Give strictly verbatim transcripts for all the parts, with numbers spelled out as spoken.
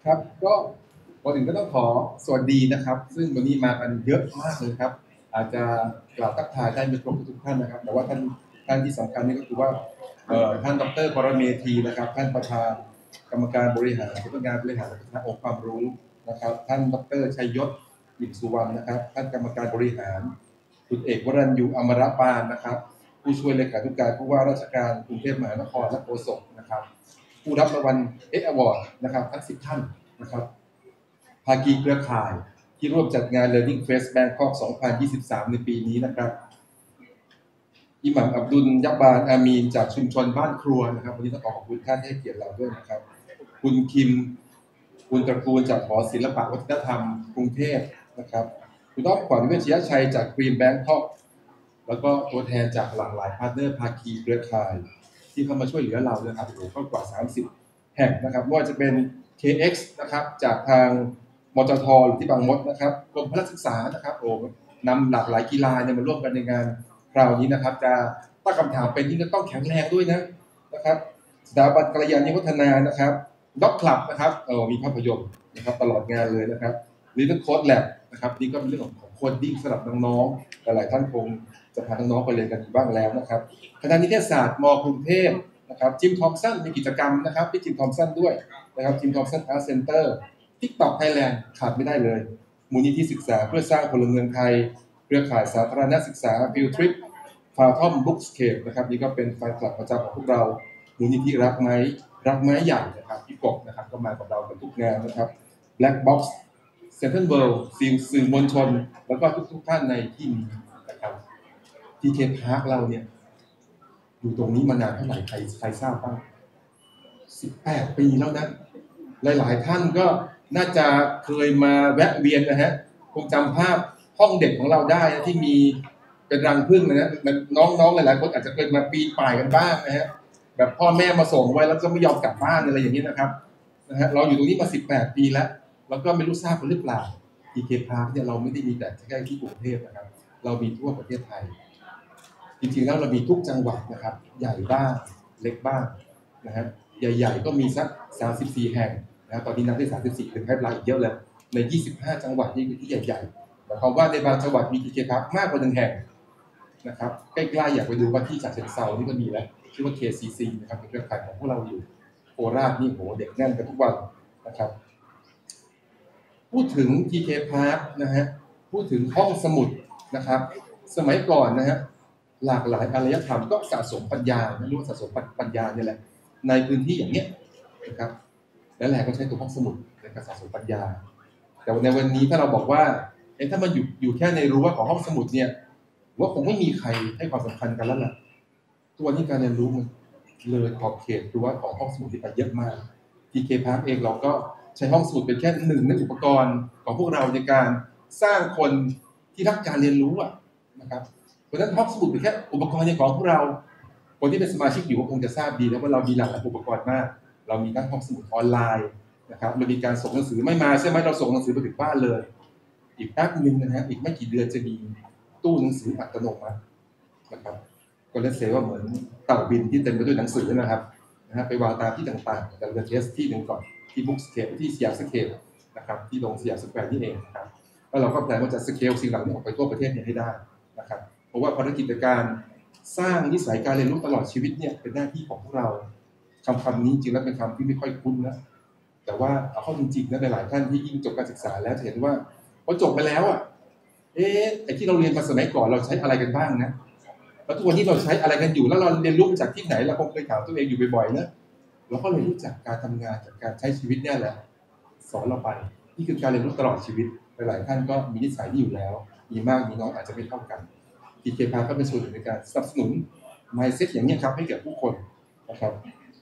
ครับก็ก่อนอื่นก็ต้องขอสวัสดีนะครับซึ่งวันนี้มากันเยอะมากเลยครับอาจจะกล่าวทักทายได้ไม่ครบทุกท่านนะครับแต่ว่าท่านท่านที่สำคัญนี่ก็คือว่าท่านดรปรเมธีนะครับท่านประธานกรรมการบริหารสำนักงานบริหารและพัฒนาองค์ความรู้นะครับท่านดรชัยยศอิ่มสุวรรณนะครับท่านกรรมการบริหารคุณเอกวรัญญูอมรปานนะครับผู้ช่วยเลขาธิการผู้ว่าราชการกรุงเทพมหานครและโฆษกนะครับผู้รับรางวัลเอ็กซ์อวอร์ดนะครับทั้งสิบท่านนะครับภาคีเครือข่ายที่ร่วมจัดงาน Learning Fest Bangkok สองพันยี่สิบสามในปีนี้นะครับอิหม่ามอับดุลยับบานอามีนจากชุมชนบ้านครัวนะครับวันนี้ต้องขอขอบคุณท่านให้เกียรติเราด้วยนะครับคุณคิมคุณตระกูลจากหอศิลปะวัฒนธรรมกรุงเทพนะครับคุณต้องขวัญเวชยชัยจากกรีนแบงคอกแล้วก็ตัวแทนจากหลากหลายพาร์ทเนอร์ภาคีเครือข่ายที่เข้ามาช่วยเหลือเรานะครับโอ้โหกว่าสามสิบแห่งนะครับไม่ว่าจะเป็น เค เอ็กซ์ นะครับจากทางมจทหรือที่บางมดนะครับกรมพละศึกษานะครับโอ้นำหลากหลายกีฬาเนี่ยมาร่วมกันในงานคราวนี้นะครับจะตั้งคำถามเป็นที่จะต้องแข็งแรงด้วยนะนะครับสถาบันกัลยาณิวัฒนานะครับด็อกคลับนะครับเออมีภาพยนตร์นะครับตลอดงานเลยนะครับลิตเติ้ลโค้ดแลบนะครับนี่ก็เป็นเรื่องของโคดดิ้งสำหรับน้องๆหลายท่านคงจะพาน้องๆไปเรียนกันบ้างแล้วนะครับคณะนิเทศศาสตร์ม.กรุงเทพนะครับจิมทอมสันมีกิจกรรมนะครับที่จิมทอมสันด้วยนะครับจิมทอมสันอาร์ตเซ็นเตอร์ทิกต็อกไทยแลนด์ขาดไม่ได้เลยมูลนิธิศึกษาเพื่อสร้างพลเมืองไทยเครือข่ายสาธารณศึกษาฟิลทริปฟาทอมบุ๊กสเคปนะครับนี่ก็เป็นแฟนคลับประจำของพวกเรามูลนิธิรักไม้รักไม้ใหญ่นะครับพี่กบนะครับก็มากับเรากันทุกงานนะครับ Black Box Central World สื่อมวลชนแล้วก็ทุกๆท่านในที่นี้นะครับ ที เค Park เราเนี่ยอยู่ตรงนี้มานานเท่าไหร่ใครใครทราบบ้างสิบแปดปีแล้วนะหลายๆท่านก็น่าจะเคยมาแวะเวียนนะฮะคงจำภาพห้องเด็กของเราได้นะที่มีเป็นรังผึ้งนะฮะน้องๆหลายๆคนอาจจะเคยมาปีนป่ายกันบ้างนะฮะแบบพ่อแม่มาส่งไว้แล้วก็ไม่ยอมกลับบ้านอะไรอย่างนี้นะครับนะฮะเราอยู่ตรงนี้มาสิบแปดปีแล้วแล้วก็ไม่รู้ทราบกันหรือเปล่า ที เค Park เนี่ยเราไม่ได้มีแต่แค่ที่กรุงเทพนะครับเรามีทั่วประเทศไทยจริงๆแล้วเรามีทุกจังหวัดนะครับใหญ่บ้างเล็กบ้างนะฮะใหญ่ๆก็มีสักสามสิบสี่แห่งนะตอนนี้นับได้สามสิบสี่ถึงให้รายอีกเยอะเลยในยี่สิบห้าจังหวัดนี่คือที่ใหญ่ๆหมายความว่าในบางจังหวัดมี ที เค Park มากกว่าหนึ่งแห่งนะครับใกล้ๆอยากไปดูว่าที่ฉะเชิงเทรานี่ก็มีแล้วชื่อว่า เค ซี ซี นะครับเป็นเครือข่ายของพวกเราอยู่โคราชนี่โหเด็กแน่นกันทุกวันนะครับพูดถึง ที เค Park นะฮะพูดถึงห้องสมุดนะครับสมัยก่อนนะฮะหลากหลายอารยธรรมก็สะสมปัญญาไม่รู้สะสมปัญญาเนี่ยแหละในพื้นที่อย่างเนี้ยนะครับและแหละก็ใช้ตัวห้องสมุดในการสะสมปัญญาแต่ในวันนี้ถ้าเราบอกว่าเอ๊ะถ้ามันอยู่อยู่แค่ในรั้วของห้องสมุดเนี่ยว่าคงไม่มีใครให้ความสำคัญกันแล้วล่ะตัวนี้การเรียนรู้มันเลยขอบเขตรั้วของห้องสมุดที่ไปเยอะมาก ที เค Park เองเราก็ใช้ห้องสมุดเป็นแค่หนึ่งในอุปกรณ์ของพวกเราในการสร้างคนที่รักการเรียนรู้นะครับเพราะฉะนั้นห้องสมุดเป็นแค่อุปกรณ์ในของพวกเราคนที่เป็นสมาชิกอยู่ก็คงจะทราบดีนะว่าเรามีหลากหลายอุปกรณ์มากเรามีทั้งห้องสมุดออนไลน์นะครับเรามีการส่งหนังสือไม่มาใช่ไหมเราส่งหนังสือไปถึงบ้านเลยอีกแป๊บนึงนะฮะอีกไม่กี่เดือนจะมีตู้หนังสืออัตโนมัตินะครับก็เรียกเสียว่าเหมือนเต่าบินที่เต็มไปด้วยหนังสือนะครับนะฮะไปวางตามที่ต่างๆแต่เราเทสที่หนึ่งก่อนที่บุ๊กสเคปที่สยามสเคปนะครับที่โรงสยามสแควร์นี่เองนะครับแล้วเราก็แพลนว่าจะสเกลสิ่งเหล่านี้ออกไปทั่วประเทศเนี่ยให้ได้นะครับเพราะว่าภารกิจการสร้างนิสัยการเรียนรู้ตลอดชีวิตเนี่ยเป็นหน้าที่ของพวกเราคำคำนี้จริงแล้วเป็นคำที่ไม่ค่อยคุ้นนะแต่ว่าเอาเข้าจริงๆนะหลายๆท่านที่ยิ่งจบการศึกษาแล้วจะเห็นว่าพอจบไปแล้วอ่ะเอ๊ะไอ้ที่เราเรียนมาสมัยก่อนเราใช้อะไรกันบ้างนะแล้วทุกวันนี้เราใช้อะไรกันอยู่แล้วเราเรียนรู้จากที่ไหนเราคงเคยถามตัวเองอยู่บ่อยๆนะเราก็เลยรู้จักการทำงานจากการใช้ชีวิตเนี่ยแหละสอนเราไปนี่คือการเรียนรู้ตลอดชีวิตหลายๆท่านก็มีนิสัยที่อยู่แล้วมีมากมีน้อยอาจจะไม่เท่ากัน ที เค Park ก็เป็นส่วนหนึ่งในการสนับสนุน mindset อย่างนี้ครับให้แก่ผู้คนนะครับ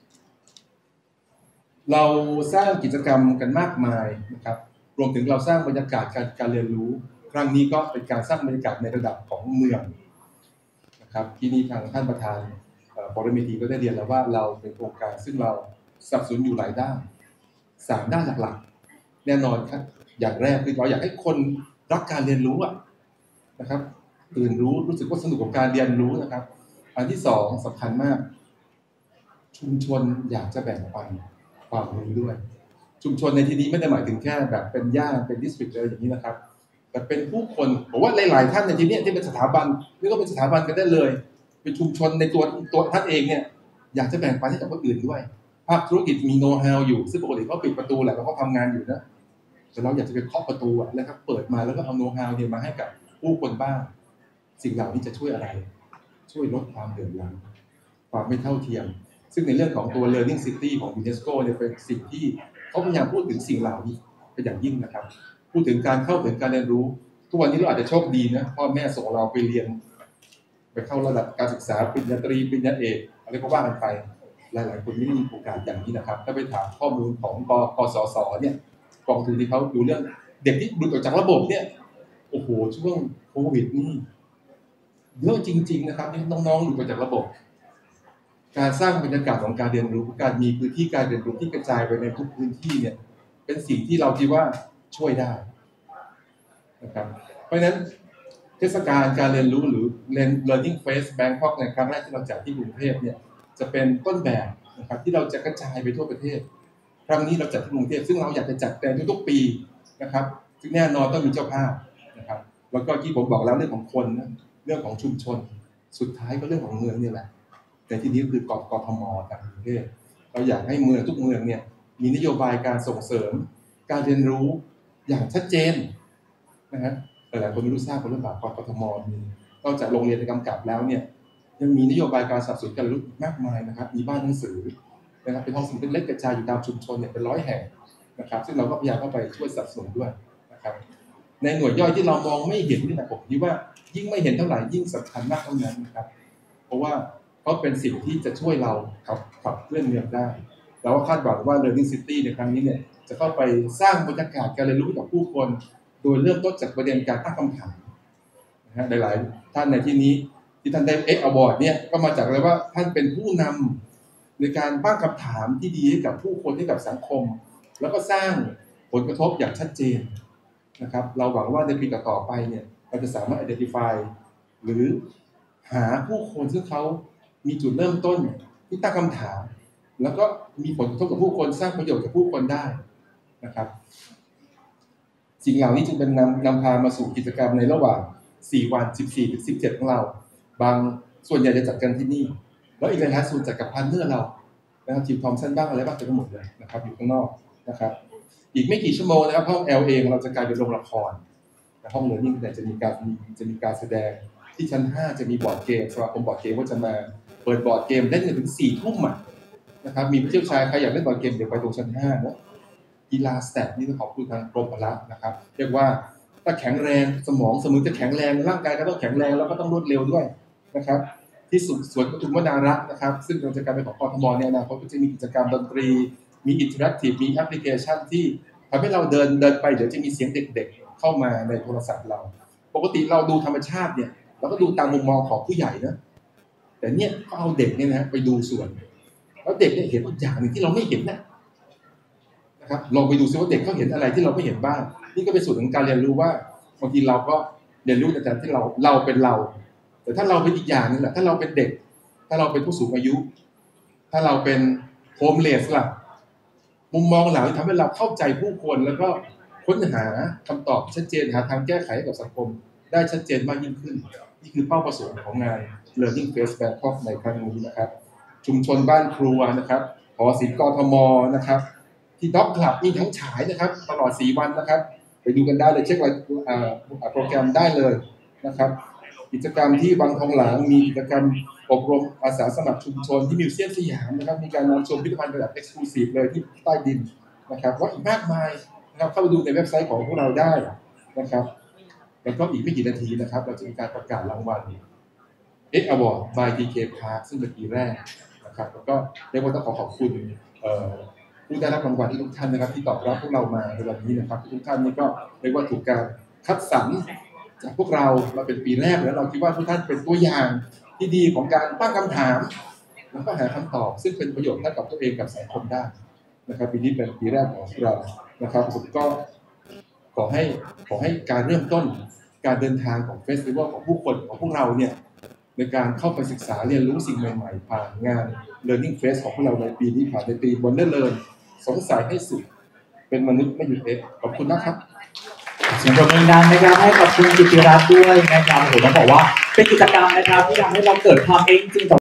เราสร้างกิจกรรมกันมากมายนะครับรวมถึงเราสร้างบรรยากาศการการเรียนรู้ครั้งนี้ก็เป็นการสร้างบรรยากาศในระดับของเมืองนะครับที่นี่ทางท่านประธานปรเมธีก็ได้เรียนแล้วว่าเราเป็นโครงการซึ่งเราสนับสนุนอยู่หลายด้านสามด้านหลักๆแน่นอนครับอย่างแรกคือเราอยากให้คนรักการเรียนรู้นะครับตื่นรู้รู้สึกว่าสนุกกับการเรียนรู้นะครับอันที่สองสำคัญมากชุมชนอยากจะแบ่งปันความรู้ด้วยชุมชนในที่นี้ไม่ได้หมายถึงแค่แบบเป็นย่านเป็นดิสตริกอะไรอย่างนี้นะครับแต่เป็นผู้คนผมว่าหลายๆท่านในที่นี้ที่เป็นสถาบันนี่ก็เป็นสถาบันกันได้เลยเป็นชุมชนในตัวตัวท่านเองเนี่ยอยากจะแบ่งปันให้กับคนอื่นด้วยภาคธุรกิจมีโน้ตฮาวอยู่ซึ่งปกติเขาปิดประตูแหละแล้วก็ทำงานอยู่นะแต่เราอยากจะไปเคาะประตูแล้วครับเปิดมาแล้วก็เอาโน้ตฮาวเนี่ยมาให้กับผู้คนบ้างสิ่งเหล่านี้จะช่วยอะไรช่วยลดความเดือดร้อนความไม่เท่าเทียมซึ่งในเรื่องของตัว Learning City ของ ยูเนสโก เนี่ยเป็นสิ่งที่เขาพยายามพูดถึงสิ่งเหล่านี้เป็นอย่างยิ่งนะครับพูดถึงการเข้าถึงการเรียนรู้ทุกวันนี้เราอาจจะโชคดีนะพ่อแม่ส่งเราไปเรียนไปเข้าระดับการศึกษาปริญญาตรีปริญญาเอกอะไรก็ว่ากันไปหลายๆคนไม่ได้มีโอกาสอย่างนี้นะครับถ้าไปถามข้อมูลของกกสศเนี่ยกองทุนที่เขาดูเรื่องเด็กที่หลุดออกจากระบบเนี่ยโอ้โหช่วงโควิดนี่เยอะจริงๆนะครับที่น้องๆหลุดออกจากระบบการสร้างบรรยากาศของการเรียนรู้การมีพื้นที่การเรียนรู้ที่กระจายไปในทุกพื้นที่เนี่ยเป็นสิ่งที่เราคิดว่าช่วยได้นะครับเพราะฉะนั้นเทศกาลการเรียนรู้หรือ Learning Fest Bangkok ในครั้งแรกที่เราจัดที่กรุงเทพเนี่ยจะเป็นต้นแบบนะครับที่เราจะกระจายไปทั่วประเทศครั้งนี้เราจัดที่กรุงเทพซึ่งเราอยากจะจัดในทุกๆปีนะครับซึ่งแน่นอนต้องมีเจ้าภาพนะครับแล้วก็ที่ผมบอกแล้วเรื่องของคนนะเรื่องของชุมชนสุดท้ายก็เรื่องของเมืองนี่แหละแต่ที่นี้คือกกทมกับกรุงเทพเราอยากให้เมืองทุกเมืองเนี่ยมีนโยบายการส่งเสริมการเรียนรู้อย่างชัดเจนนะฮะหลายๆคนไม่รู้ทราบเรื่องแบบกทมมีนอกจากโรงเรียนในกำกับแล้วเนี่ยยังมีนโยบายการสนับสนุนการเรียนรู้มากมายนะครับมีบ้านหนังสือนะครับเป็นห้องสมุดเล็กๆกระจายอยู่ตามชุมชนเนี่ยเป็นร้อยแห่งนะครับซึ่งเราก็พยายามเข้าไปช่วยสนับสนุนด้วยนะครับในหน่วยย่อยที่เรามองไม่เห็นนี่นะผมคิดว่ายิ่งไม่เห็นเท่าไหร่ยิ่งสำคัญมากเท่านั้นนะครับเพราะว่าเขาเป็นสิ่งที่จะช่วยเราขับขับเคลื่อนเมืองได้เราก็คาดหวังว่า Learning City ในครั้งนี้เนี่ยจะเข้าไปสร้างบรรยากาศการเรียนรู้กับผู้คนโดยเริ่มต้นจากประเด็นการตั้งคำถามนะฮะหลายๆท่านในที่นี้ที่ท่านได้ X Award เนี่ยก็มาจากเลยว่าท่านเป็นผู้นำในการตั้งคำถามที่ดีให้กับผู้คนให้กับสังคมแล้วก็สร้างผลกระทบอย่างชัดเจนนะครับเราหวังว่าในปีต่อๆไปเนี่ยเราจะสามารถ identify หรือหาผู้คนซึ่งเขามีจุดเริ่มต้นที่ตั้งคำถามแล้วก็มีผลกระทบกับผู้คนสร้างประโยชน์กับผู้คนได้นะครับสิ่งเหล่านี้จึงเป็นนำนำพามาสู่กิจกรรมในระหว่างสี่วันสิบสี่ถึงสิบเจ็ดของเราบางส่วนใหญ่จะจัดกันที่นี่แล้วอีกหลายๆส่วนจัดกับพาร์ทเนอร์เรานะครับทีมทอมสันบ้างอะไรบ้างจะหมดเลยนะครับอยู่ข้างนอกนะครับอีกไม่กี่ชั่วโมงนะครับห้อง แอล เองเราจะกลายเป็นโรงละครห้องเรียนยิ่งแต่จะมีการจะมีการแสดงที่ชั้นห้าจะมีบอร์ดเกมสมาคมบอร์ดเกมก็จะมาเปิดบอร์ดเกมได้ถึงสี่ทุ่มนะครับมีผู้เชี่ยวชาญใครอยากเล่นบอร์ดเกมเดี๋ยวไปตรงชั้นห้านะกีฬาสแตทนี่ต้องขอบคุณทางกรมพละนะครับเรียกว่าถ้าแข็งแรงสมองสมองจะแข็งแรงร่างกายก็ต้องแข็งแรงแล้วก็ต้องรวดเร็วด้วยนะครับที่สุดสวนปทุมวนารักษ์นะครับซึ่งกิจกรรมเป็นของกทมเนี่ยนะเขาก็จะมีกิจกรรมดนตรีมีอินเทอร์แอคทีฟมีแอปพลิเคชันที่ทำให้เราเดินเดินไปเดี๋ยวจะมีเสียงเด็กๆเข้ามาในโทรศัพท์เราปกติเราดูธรรมชาติเนี่ยเราก็ดูตามมุมมองของผู้ใหญ่นะแต่เนี่ยเขาเอาเด็กเนี่ยนะไปดูสวนแล้วเด็กเนี่ยเห็นอีกอย่างหนึ่งที่เราไม่เห็นนะนะครับลองไปดูซิว่าเด็กเขาเห็นอะไรที่เราไม่เห็นบ้างนี่ก็เป็นส่วนของการเรียนรู้ว่าบางทีเราก็เรียนรู้จากการที่เราเราเป็นเราแต่ถ้าเราเป็นอีกอย่างนึงแหละถ้าเราเป็นเด็กถ้าเราเป็นผู้สูงอายุถ้าเราเป็นโฮมเลสล่ะมุมมองเหล่านี้ทำให้เราเข้าใจผู้คนแล้วก็ค้นหาคำตอบชัดเจนหาทางแก้ไขให้กับสังคมได้ชัดเจนมากยิ่งขึ้นนี่คือเป้าประสงค์ของงาน Learning Fest Bangkok ในครั้งนี้นะครับชุมชนบ้านครัวนะครับหอศิลป์กทมนะครับที่ด็อกคลับมีทั้งฉายนะครับตลอดสี่วันนะครับไปดูกันได้เลยเช็ครายโปรแกรมได้เลยนะครับกิจกรรมที่วังทองหลางมีกิจกรรมอบรมอาสาสมัครชุมชนที่มิวเซียมสยามนะครับมีการนำชมพิพิธภัณฑ์แบบ Exclusive เลยที่ใต้ดินนะครับว่าอีกมากมายนะครับเข้าไปดูในเว็บไซต์ของพวกเราได้นะครับแล้วก็อีกไม่กี่นาทีนะครับเราจะมีการประกาศรางวัล X Award by ที เค Park ซึ่งเป็นปีแรกนะครับแล้วก็เรียกว่าต้องขอขอบคุณผู้ได้รับรางวัลทุกท่านนะครับที่ตอบรับพวกเรามาในวันนี้นะครับทุกท่านนี่ก็เรียกว่าถูกการคัดสรรจากพวกเราเราเป็นปีแรกแล้วเราคิดว่าทุกท่านเป็นตัวอย่างที่ดีของการตั้งคำถามแล้วก็หาคำตอบซึ่งเป็นประโยชน์ให้กับตัวเองกับสังคมได้นะครับปีนี้เป็นปีแรกของเรานะครับผมก็ขอให้ขอให้การเริ่มต้นการเดินทางของเฟสติวัลของผู้คนของพวกเราเนี่ยในการเข้าไปศึกษาเรียนรู้สิ่งใหม่ๆผ่านงาน Learning Fest ของพวกเราในปีนี้ผ่านในปี Wonderlearn สงสัยให้สุดเป็นมนุษย์ไม่หยุดเอ๊ะขอบคุณนะครับเสียงปรบมือดังนะครับให้กับคุณกิติรัตน์ด้วยนะครับโอ้โหต้องบอกว่าเป็นกิจกรรมนะครับที่ทำให้เราเกิดความเองจริง